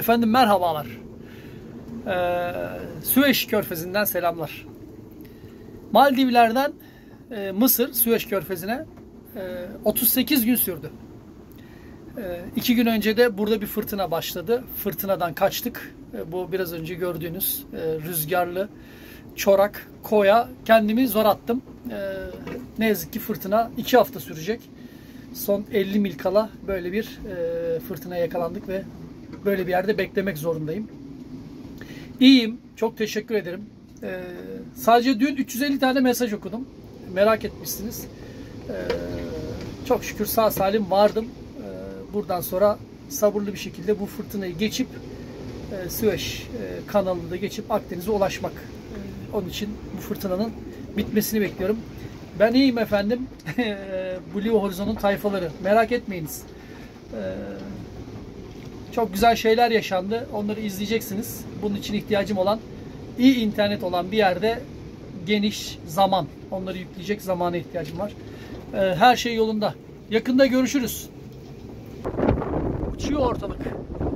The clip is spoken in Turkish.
Efendim merhabalar. Süveyş Körfezi'nden selamlar. Maldivler'den Mısır, Süveyş Körfezi'ne 38 gün sürdü. 2 gün önce de burada bir fırtına başladı. Fırtınadan kaçtık. Bu biraz önce gördüğünüz rüzgarlı çorak koya kendimi zor attım. Ne yazık ki fırtına 2 hafta sürecek. Son 50 mil kala böyle bir fırtınaya yakalandık ve böyle bir yerde beklemek zorundayım. İyiyim. Çok teşekkür ederim. Sadece dün 350 tane mesaj okudum. Merak etmişsiniz. Çok şükür sağ salim vardım. Buradan sonra sabırlı bir şekilde bu fırtınayı geçip Süveyş kanalını da geçip Akdeniz'e ulaşmak. Onun için bu fırtınanın bitmesini bekliyorum. Ben iyiyim efendim. Blue Horizon'un tayfaları. Merak etmeyiniz. Çok güzel şeyler yaşandı. Onları izleyeceksiniz. Bunun için ihtiyacım olan iyi internet olan bir yerde geniş zaman. Onları yükleyecek zamana ihtiyacım var. Her şey yolunda. Yakında görüşürüz. Uçuyor ortalık.